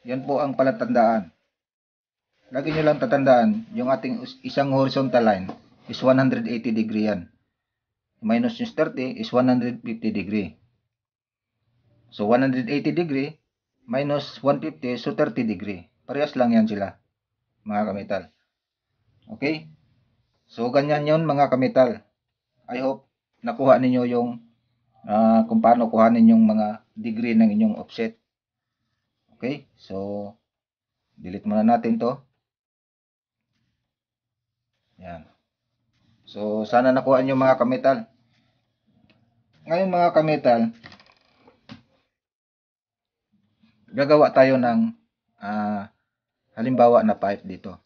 Yan po ang palatandaan. Lagi nyo lang tatandaan, yung ating isang horizontal line is 180 degree yan. Minus yung 30 is 150 degree. So, 180 degree minus 150, so 30 degree. Parehas lang yan sila, mga kamital. Okay? So, ganyan yon mga kamital. I hope nakuha ninyo yung kung paano kuhanin yung mga degree ng inyong offset. Okay? So, delete muna natin to. Yan. So, sana nakuha nyo mga kamital. Ngayon mga kamital, gagawa tayo ng halimbawa na pipe dito.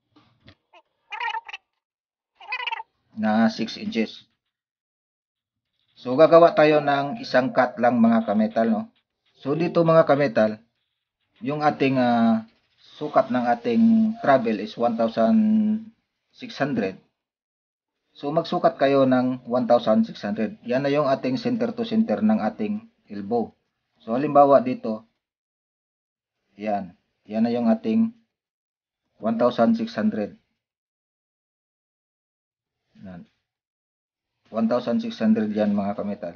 Na 6 inches. So, gagawa tayo ng isang cut lang mga kamital, no? So, dito mga kamital, yung ating sukat ng ating travel is 1,600. So, magsukat kayo ng 1,600. Yan na yung ating center to center ng ating elbow. So, halimbawa dito, yan. Yan na yung ating 1,600. Yan. 1,600 yan mga kamital.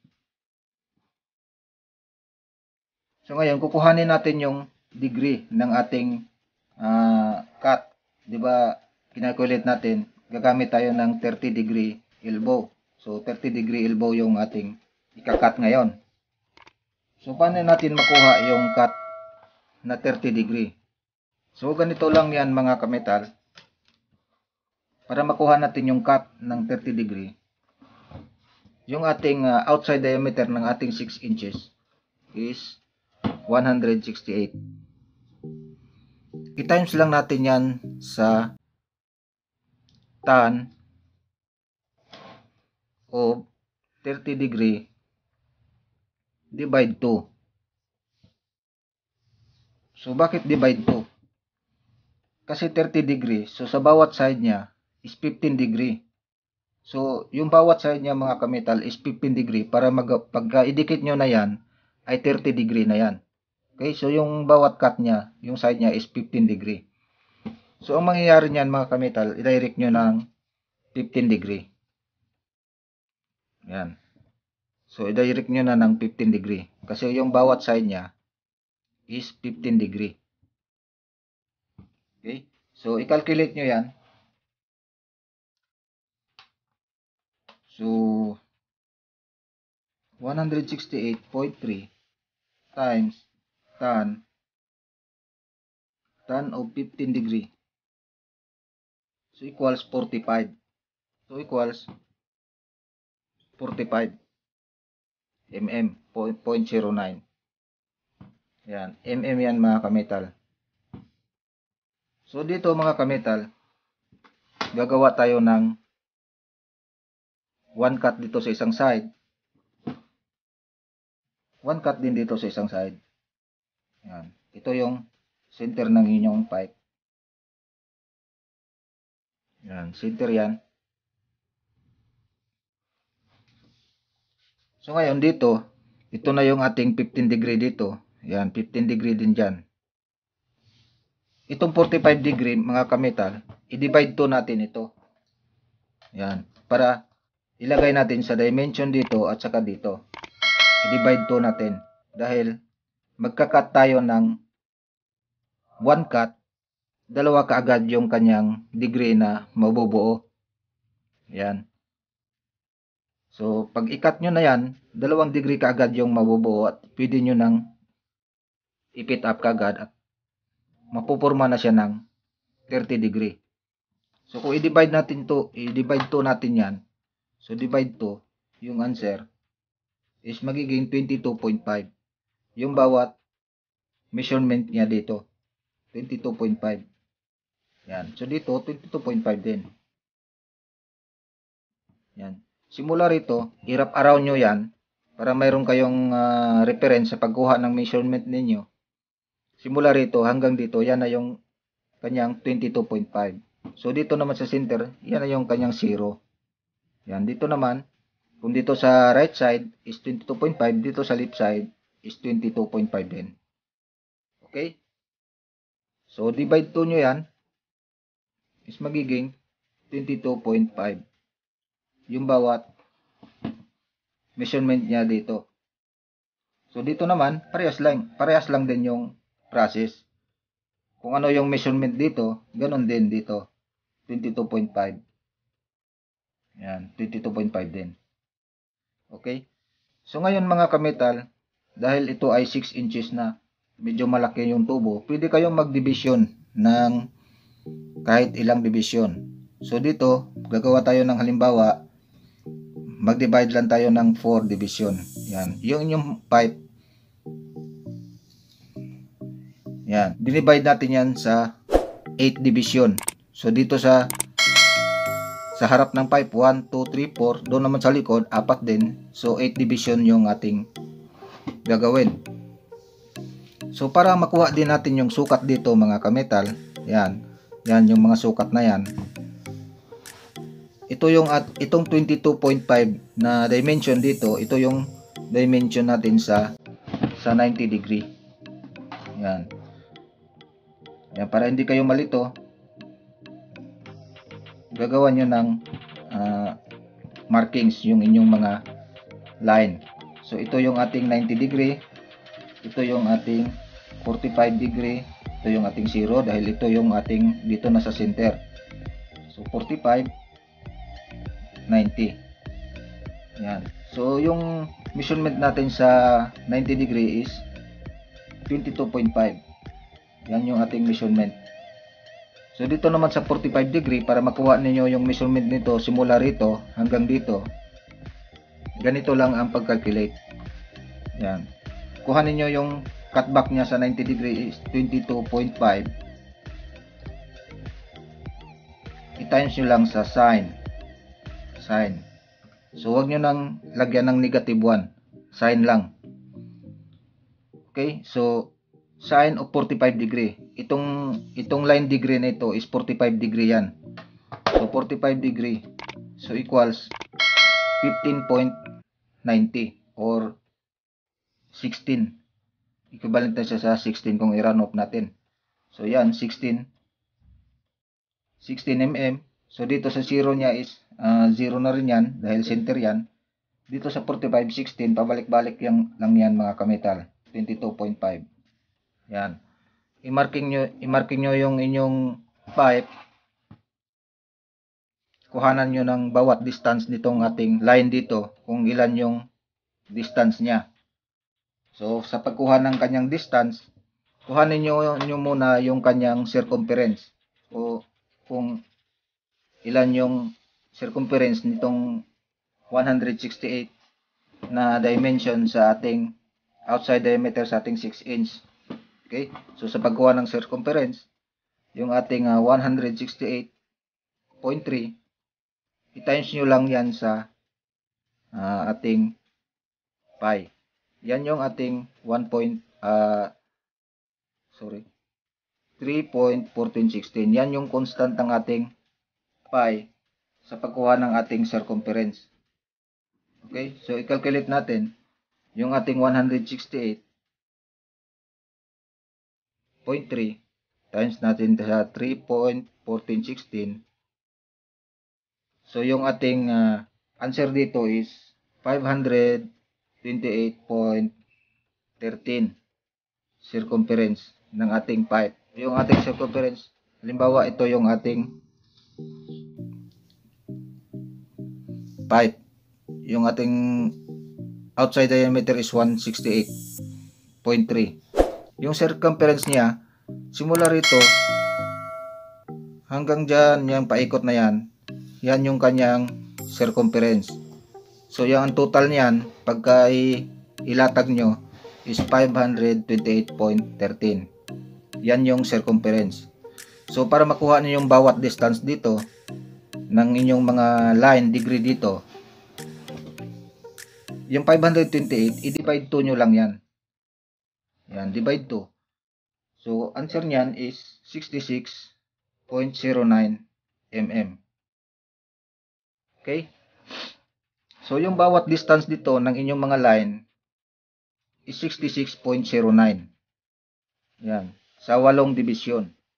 So, ngayon, kukuhanin natin yung degree ng ating cut. Diba, kinakulit natin, gagamit tayo ng 30 degree elbow. So, 30 degree elbow yung ating ikakat ngayon. So, paano natin makuha yung cut na 30 degree? So, ganito lang yan mga kamital. Para makuha natin yung cut ng 30 degree, yung ating outside diameter ng ating 6 inches is 168. I-times lang natin yan sa tan of 30 degree divide 2. So, bakit divide 2? Kasi 30 degree, so sa bawat side niya is 15 degree. So, yung bawat side niya mga kamital is 15 degree para pagka idikit nyo na yan, ay 30 degree na yan. Okay, so yung bawat cut niya, yung side niya is 15 degree. So, ang mangyayari niyan mga kamital, i-direct nyo ng 15 degree. Yan. So, i-direct nyo na ng 15 degree. Kasi yung bawat side niya is 15 degree. Okay? So, i-calculate nyo yan. So, 168.3 times tan of 15 degree. So, equals 45. So, equals 45 mm, 0.09. Yan, mm yan mga kamital. So, dito mga kamital, gagawa tayo ng one cut dito sa isang side. One cut din dito sa isang side. Yan. Ito yung center ng inyong pipe. Yan, center yan. So, ngayon dito, ito na yung ating 15 degree dito. Yan, 15 degree din dyan. Itong 45 degree, mga kamital, i-divide to natin ito. Yan, para ilagay natin sa dimension dito at saka dito. I-divide to natin. Dahil magka-cut tayo ng one cut, dalawa kaagad yung kanyang degree na mabubuo. Yan. So, pag i-cut nyo na yan, 2 degree kaagad yung mabubuo at pwede nyo nang i-pit up kaagad at mapupurma na siya ng 30 degree. So, kung i-divide natin to, i-divide to natin yan. So, divide to, yung answer is magiging 22.5. Yung bawat measurement niya dito, 22.5. Yan. So, dito, 22.5 din. Yan. Simula rito, i-wrap around nyo yan para mayroon kayong reference sa pagkuha ng measurement ninyo. Simula rito hanggang dito, yan na yung kanyang 22.5. So, dito naman sa center, yan na yung kanyang 0. Yan. Dito naman, kung dito sa right side is 22.5, dito sa left side is 22.5 din. Okay? So, divide 2 nyo yan is magiging 22.5 yung bawat measurement niya dito. So, dito naman, parehas lang din yung process. Kung ano yung measurement dito, ganun din dito. 22.5. Yan, 22.5 din. Okay? So, ngayon mga kametal, dahil ito ay 6 inches na, medyo malaki yung tubo, pwede kayong mag-division ng kahit ilang division. So, dito, gagawa tayo ng halimbawa, mag-divide lang tayo ng 4 division. Yan, yung inyong pipe, yan, dinivide natin yan sa 8 division. So, dito sa harap ng pipe, 1, 2, 3, 4. Doon naman sa likod, 4 din. So, 8 division yung ating gagawin. So, para makuha din natin yung sukat dito mga kametal, yan. Yan yung mga sukat na yan. Ito yung itong 22.5 na dimension dito, ito yung dimension natin sa 90 degree. Yan. Yan, para hindi kayo malito, gagawa nyo ng markings yung inyong mga line. So, ito yung ating 90 degree, ito yung ating 45 degree, ito yung ating 0 dahil ito yung ating dito na sa center. So, 45, 90. Yan. So, yung measurement natin sa 90 degree is 22.5. Yan yung ating measurement. So, dito naman sa 45 degree, para makuha ninyo yung measurement nito simula rito hanggang dito, ganito lang ang pag-calculate. Yan. Kuha ninyo yung cutback niya sa 90 degree is 22.5. I-times nyo lang sa sine. So, huwag nyo nang lagyan ng negative 1. Sine lang. Okay? So, sine of 45 degree. Itong line degree na ito is 45 degree yan. So, 45 degree. So, equals 15.90 or 16. Equivalent na siya sa 16 kung i-run off natin. So, yan, 16 mm. So, dito sa 0 niya is 0 na rin yan dahil center yan. Dito sa 45, 16, pabalik-balik lang yan mga kametal. 22.5. Yan. I-marking nyo yung inyong pipe. Kuhanan nyo ng bawat distance nitong ating line dito kung ilan yung distance niya. So, sa pagkuha ng kanyang distance, kuhanin nyo muna yung kanyang circumference. O kung ilan yung circumference nitong 168 na dimension sa ating outside diameter sa ating 6 inch. Okay? So, sa pagkuha ng circumference, yung ating 168.3, i-times nyo lang yan sa ating pi. Yan yung ating 3.1416. Yan yung constant ng ating pi sa pagkuha ng ating circumference. Okay? So, i-calculate natin yung ating 168.3 times natin sa 3.1416. So, yung ating answer dito is 528.13 circumference ng ating pipe. Yung ating circumference, halimbawa ito yung ating pipe. Yung ating outside diameter is 168.3. Yung circumference niya, simula rito hanggang dyan, yung paikot na yan, yan yung kanyang circumference. So, yung total niyan, pagka ilatag nyo, is 528.13. Yan yung circumference. So, para makuha nyo yung bawat distance dito, ng inyong mga line degree dito, yung 528, i-divide 2 nyo lang yan. Yan, divide 2. So, answer niyan is 66.09 mm. Okay? So, yung bawat distance dito ng inyong mga line is 66.09. Yan. Sa 8 division.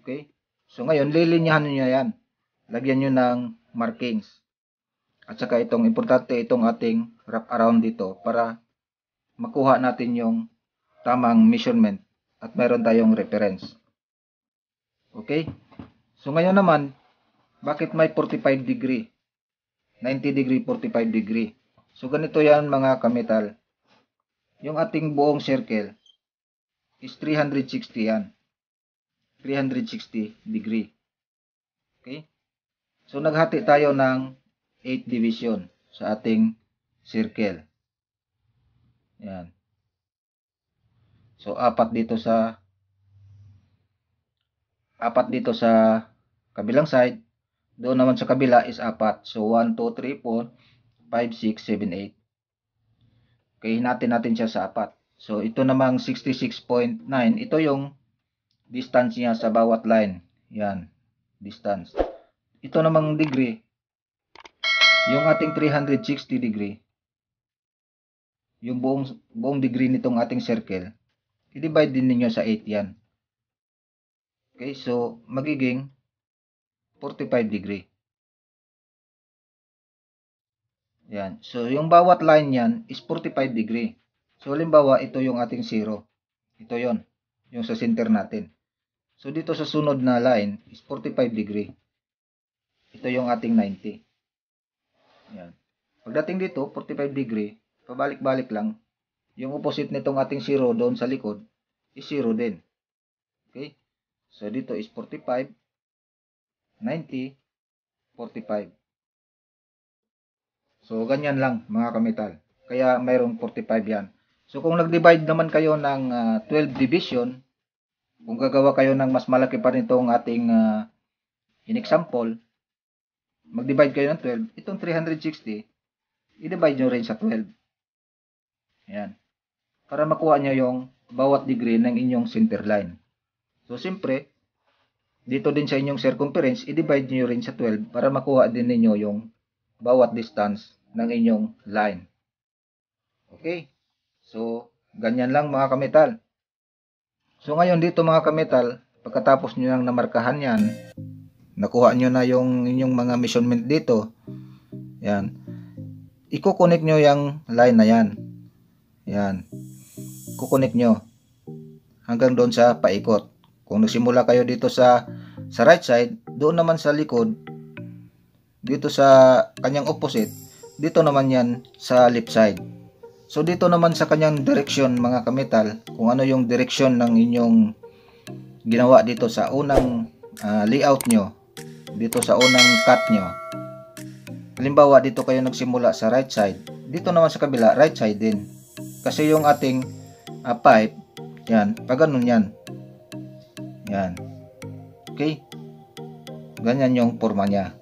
Okay? So ngayon, lilinyahan niyo yan. Lagyan niyo ng markings. At saka itong importante itong ating wrap around dito para makuha natin yung tamang measurement at meron tayong reference. Okay? So ngayon naman, bakit may 45 degree? 90 degree, 45 degree. So ganito yan mga kametal. Yung ating buong circle is 360 yan. 360 degree. Okay? So naghati tayo ng 8 division sa ating circle. Yan. So apat dito sa kabilang side. Doon naman sa kabila is apat. So 1, 2, 3, 4, 5, 6, 7, 8. Okay, hinatin natin siya sa apat. So ito namang 66.9. Ito yung distance niya sa bawat line. Yan. Distance. Ito namang degree. Yung ating 360 degree. Yung buong degree nitong ating circle. I-divide din ninyo sa 8 yan. Okay, so magiging 45 degree. Yan. So yung bawat line yan is 45 degree. So halimbawa ito yung ating 0. Ito yon, yung sa center natin. So dito sa sunod na line is 45 degree. Ito yung ating 90. Yan. Pagdating dito 45 degree, pabalik-balik lang. Yung opposite nitong ating 0 doon sa likod is 0 din. Okay? So dito is 45, 90, 45. So ganyan lang mga kametal. Kaya mayroong 45 yan. So kung nag-divide naman kayo ng 12 division, kung gagawa kayo ng mas malaki pa nitong ating in-example, mag-divide kayo ng 12, itong 360, i-divide nyo rin sa 12. Ayan. Para makuha nyo yung bawat degree ng inyong center line. So siyempre, dito din sa inyong circumference, i-divide nyo rin sa 12 para makuha din ninyo yung bawat distance ng inyong line. Okay? So, ganyan lang mga kametal. So ngayon dito mga kametal, pagkatapos nyo nang namarkahan yan, nakuha nyo na yung inyong mga measurement dito, yan, i-connect nyo yung line na yan. Yan. Kukonek nyo hanggang doon sa paikot. Kung nagsimula kayo dito sa right side, doon naman sa likod, dito sa kanyang opposite, dito naman yan sa left side. So dito naman sa kanyang direction mga kametal, kung ano yung direction ng inyong ginawa dito sa unang layout nyo, dito sa unang cut nyo. Halimbawa dito kayo nagsimula sa right side, dito naman sa kabila right side din. Kasi yung ating pipe, yan, pag ganun yan. Yan. Okay? Ganyan yung forma niya.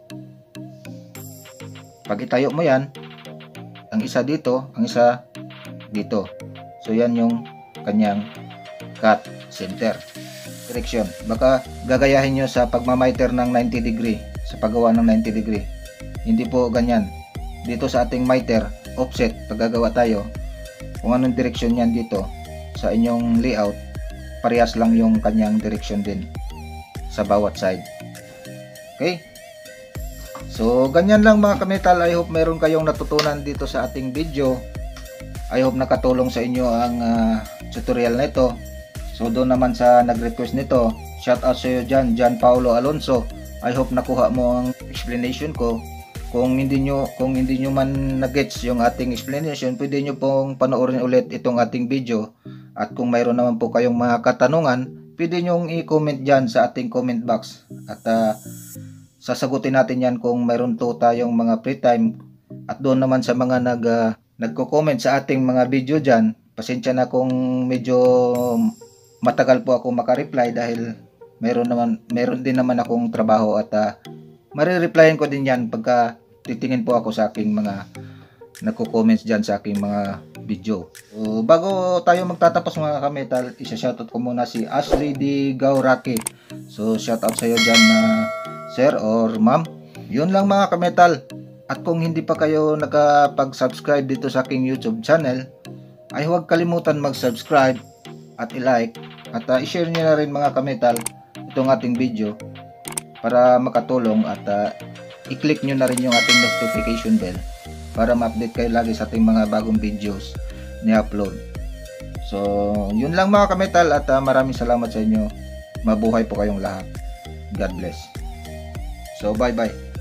Pag itayo mo yan, ang isa dito, ang isa dito. So yan yung kanyang cut center direction. Baka gagayahin nyo sa pagmamiter ng 90 degree, sa paggawa ng 90 degree. Hindi po ganyan. Dito sa ating miter, offset, pag gagawa tayo, kung anong direction yan dito sa inyong layout, parehas lang yung kanyang direction din sa bawat side. Okay? So, ganyan lang mga kametal. I hope meron kayong natutunan dito sa ating video. I hope nakatulong sa inyo ang tutorial na ito. So, doon naman sa nag-request nito, shout out sa iyo dyan, John Paulo Alonso. I hope nakuha mo ang explanation ko. Kung hindi nyo man na-gets yung ating explanation, pwede nyo pong panoorin ulit itong ating video. At kung mayroon naman po kayong mga katanungan, pwede nyo i-comment dyan sa ating comment box. At sasagutin natin yan kung mayroon to tayong mga free time. At doon naman sa mga nagko-comment sa ating mga video dyan, pasensya na kung medyo matagal po ako makareply dahil meron din naman akong trabaho at marireplyan ko din yan pagka titingin po ako sa aking mga nagko-comments dyan sa aking mga video. So, bago tayo magtatapos mga kametal, isa-shoutout ko muna si Ashley D. Gauraki. So shoutout sa iyo dyan na sir or ma'am. Yun lang mga kametal. At kung hindi pa kayo nakapag-subscribe dito sa aking YouTube channel, ay huwag kalimutan mag-subscribe at i-like at i-share nyo na rin mga kametal itong ating video para makatulong at i-click nyo na rin yung ating notification bell para ma-update kayo lagi sa ating mga bagong videos ni-upload. So, yun lang mga kametal at maraming salamat sa inyo. Mabuhay po kayong lahat. God bless. So, bye-bye.